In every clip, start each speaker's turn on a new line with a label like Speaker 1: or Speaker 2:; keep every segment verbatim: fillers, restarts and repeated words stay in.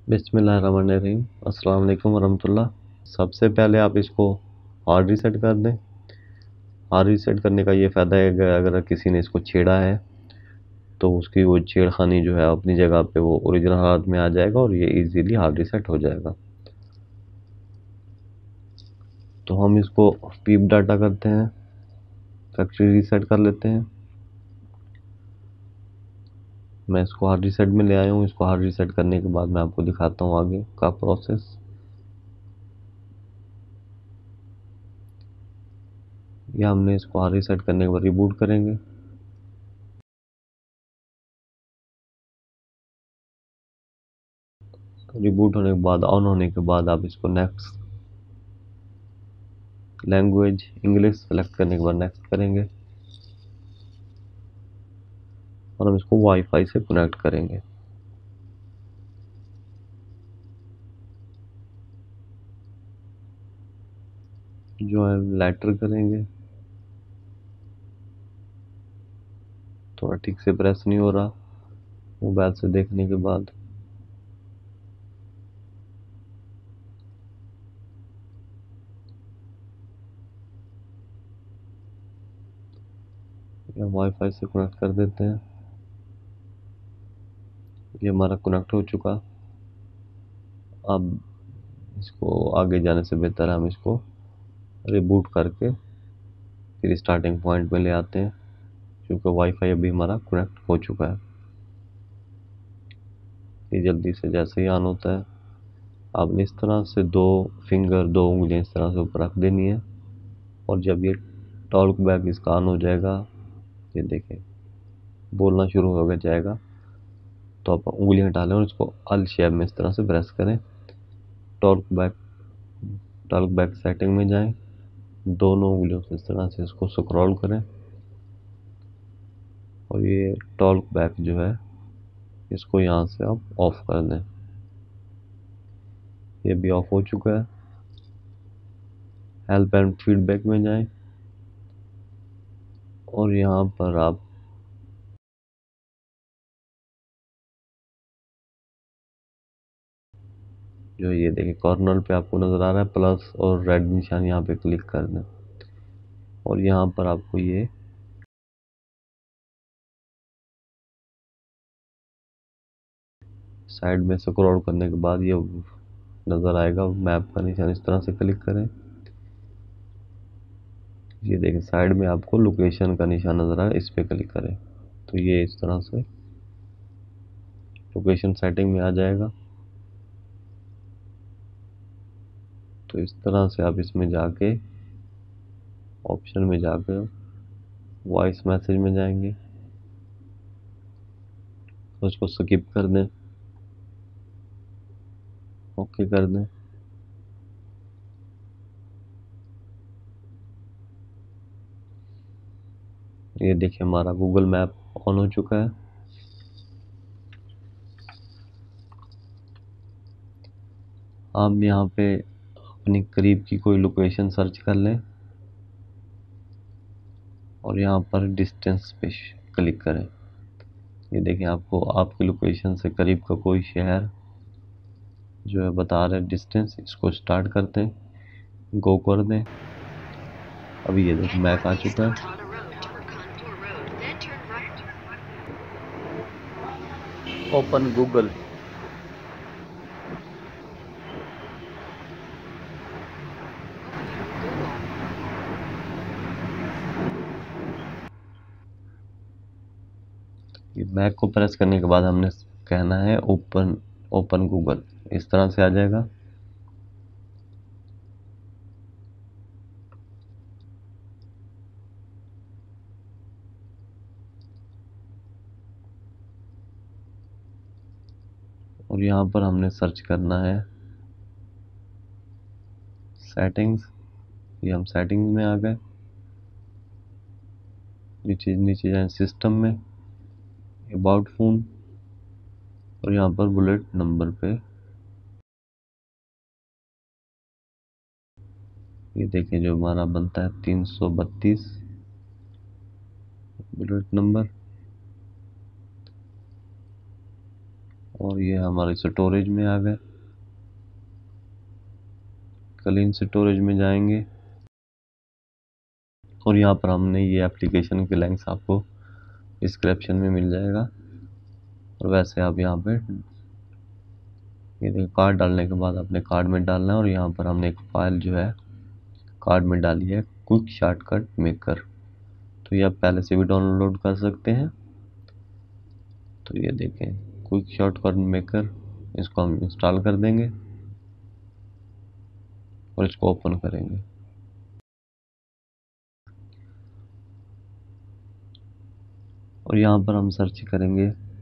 Speaker 1: बिस्मिल्लाहिर्रहमानिर्रहीम। अस्सलाम वालेकुम वरहमतुल्लाह। सबसे पहले आप इसको हार्ड रीसेट कर दें। हार्ड रीसेट करने का ये फ़ायदा है कि अगर किसी ने इसको छेड़ा है तो उसकी वो छेड़खानी जो है अपनी जगह पे वो ओरिजिनल हालत में आ जाएगा और ये इजीली हार्ड रीसेट हो जाएगा। तो हम इसको पीप डाटा करते हैं, फैक्ट्री रीसेट कर लेते हैं। मैं इसको हार्ड रीसेट में ले आया हूँ। इसको हार्ड रीसेट करने के बाद मैं आपको दिखाता हूँ आगे का प्रोसेस। या हमने इसको हार्ड रीसेट करने के बाद रिबूट करेंगे। रिबूट होने के बाद, ऑन होने के बाद आप इसको नेक्स्ट लैंग्वेज इंग्लिश सेलेक्ट करने के बाद नेक्स्ट करेंगे और हम इसको वाईफाई से कनेक्ट करेंगे। ज्वाइन लेटर करेंगे। थोड़ा ठीक से प्रेस नहीं हो रहा मोबाइल से देखने के बाद। हम वाईफाई से कनेक्ट कर देते हैं। ये हमारा कनेक्ट हो चुका। अब इसको आगे जाने से बेहतर है हम इसको रिबूट करके फिर स्टार्टिंग पॉइंट में ले आते हैं, क्योंकि वाईफाई अभी हमारा कनेक्ट हो चुका है। ये जल्दी से जैसे ही ऑन होता है आपने इस तरह से दो फिंगर दो उंगलियां इस तरह से ऊपर रख देनी है और जब ये टॉक बैक इसका ऑन हो जाएगा, ये देखें बोलना शुरू हो जाएगा, तो आप उंगलियां हटा लें और इसको अल शेप में इस तरह से प्रेस करें। Talk back talk back setting में जाएं, दोनों उंगलियों से इस तरह से इसको स्क्रॉल करें और ये टॉक बैक जो है इसको यहाँ से आप ऑफ कर दें। ये भी ऑफ हो चुका है। हेल्प एंड फीडबैक में जाएं और यहाँ पर आप जो ये देखिए कॉर्नर पे आपको नज़र आ रहा है प्लस और रेड निशान, यहाँ पे क्लिक कर दें और यहाँ पर आपको ये साइड में स्क्रॉल करने के बाद ये नज़र आएगा मैप का निशान, इस तरह से क्लिक करें। ये देखिए साइड में आपको लोकेशन का निशान नज़र आ रहा है, इस पे क्लिक करें तो ये इस तरह से लोकेशन सेटिंग में आ जाएगा। तो इस तरह से आप इसमें जाके ऑप्शन में जाकर वॉइस मैसेज में जाएंगे तो उसको स्किप कर दें, ओके कर दें। ये देखिए हमारा गूगल मैप ऑन हो चुका है। आप यहाँ पे अपनी करीब की कोई लोकेशन सर्च कर लें और यहाँ पर डिस्टेंस पे क्लिक करें। ये देखिए आपको आपकी लोकेशन से करीब का कोई शहर जो है बता रहे डिस्टेंस, इसको स्टार्ट करते हैं, गो कर दें। अभी ये देखिए मैप आ चुका है।
Speaker 2: Open Google.
Speaker 1: मैक को प्रेस करने के बाद हमने कहना है ओपन ओपन गूगल, इस तरह से आ जाएगा। और यहाँ पर हमने सर्च करना है सेटिंग्स। ये हम सेटिंग्स में आ गए। नीचे नीचे जाए सिस्टम में, अबाउट फोन और यहाँ पर बुलेट नंबर पे ये देखें जो हमारा बनता है तीन सौ बत्तीस बुलेट नंबर। और ये हमारे स्टोरेज में आ गए। क्लीन स्टोरेज में जाएंगे और यहाँ पर हमने ये एप्लीकेशन के लिंक्स आपको डिस्क्रिप्शन में मिल जाएगा। और वैसे आप यहाँ पे ये देखिए कार्ड डालने के बाद अपने कार्ड में डालना है और यहाँ पर हमने एक फाइल जो है कार्ड में डाली है, क्विक शॉर्टकट मेकर। तो ये आप पहले से भी डाउनलोड कर सकते हैं। तो ये देखें क्विक शॉर्टकट मेकर, इसको हम इंस्टॉल कर देंगे और इसको ओपन करेंगे। और यहाँ पर हम सर्च करेंगे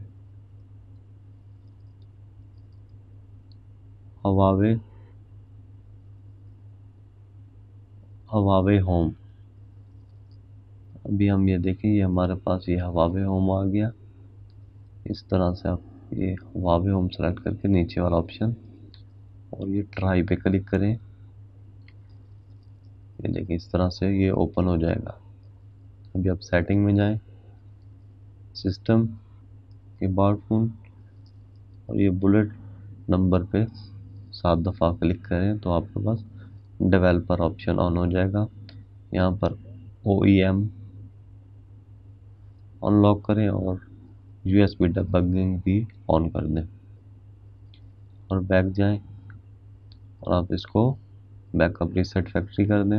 Speaker 1: हवावे हवावे होम। अभी हम ये देखें ये हमारे पास ये हवावे होम आ गया। इस तरह से आप ये हवावे होम सेलेक्ट करके नीचे वाला ऑप्शन और ये ट्राई पे क्लिक करें। ये देखिए इस तरह से ये ओपन हो जाएगा। अभी आप सेटिंग में जाएं, सिस्टम के बाद फोन और ये बुलेट नंबर पे सात दफ़ा क्लिक करें तो आपके पास डेवलपर ऑप्शन ऑन हो जाएगा। यहाँ पर ओ ई एम अनलॉक करें और यू एस बी डीबगिंग भी ऑन कर दें और बैक जाएं और आप इसको बैकअप रीसेट फैक्ट्री कर दें।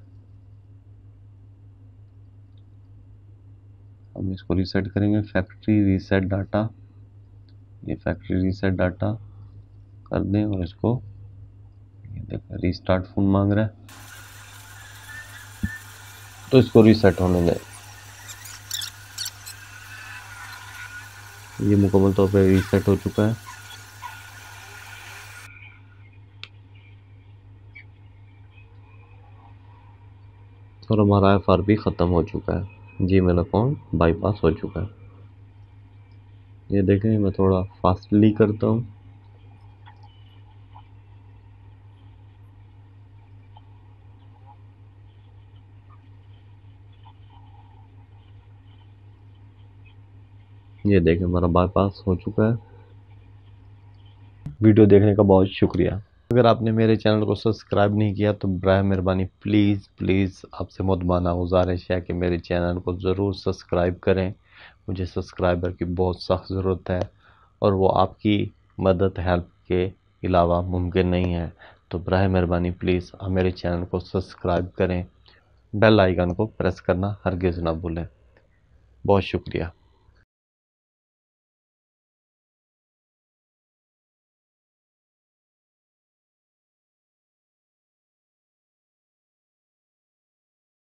Speaker 1: हम इसको रीसेट करेंगे, फैक्ट्री रीसेट डाटा, ये फैक्ट्री रीसेट डाटा कर दें और इसको ये देखिए रीस्टार्ट फोन मांग रहा है तो इसको रीसेट होने दें। ये मुकम्मल तौर पे रीसेट हो चुका है। और हमारा एफ आर भी ख़त्म हो चुका है, जीमेल अकाउंट बाईपास हो चुका है। ये देखें मैं थोड़ा फास्टली करता हूँ। ये देखें हमारा बाईपास हो चुका है। वीडियो देखने का बहुत शुक्रिया। अगर आपने मेरे चैनल को सब्सक्राइब नहीं किया तो बराए मेहरबानी प्लीज़ प्लीज़ आपसे मुतमाना गुजारिश है कि मेरे चैनल को ज़रूर सब्सक्राइब करें। मुझे सब्सक्राइबर की बहुत सख्त ज़रूरत है और वो आपकी मदद हेल्प के अलावा मुमकिन नहीं है। तो बराए मेहरबानी प्लीज़ आप मेरे चैनल को सब्सक्राइब करें, बेल आइकन को प्रेस करना हरगिज़ ना भूलें। बहुत शुक्रिया।